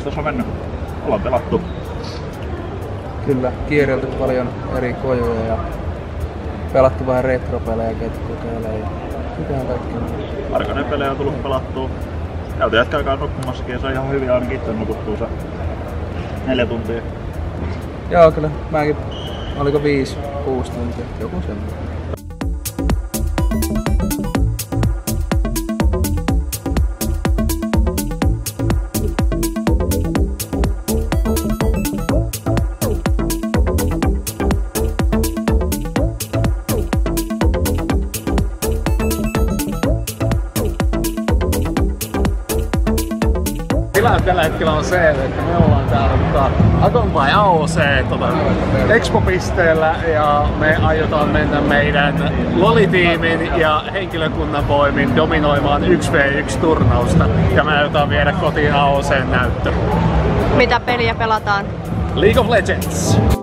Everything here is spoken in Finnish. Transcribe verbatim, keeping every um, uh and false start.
Mitäs tuossa on mennyt? Ollaan pelattu. Kyllä, kierrelty paljon eri kojuja ja pelattu vähän retropelejä, ketjupelejä ja mitähän kaikkea. Arkanen pelejä on tullut pelattua. Käytiin jätkä aikaa nukkumassakin ja se on ihan hyvin ainakin itse nukuttuu se neljä tuntia. Joo kyllä, mäkin oliko viisi, kuusi tuntia, joku semmoinen. Tilanne tällä hetkellä on se, että me ollaan täällä tota, Atom by A O C tota, Expo-pisteellä ja me aiotaan mennä meidän LoL-tiimin ja henkilökunnan voimin dominoimaan yksi vastaan yksi turnausta ja me aiotaan viedä kotiin A O C:n näyttö. Mitä peliä pelataan? League of Legends!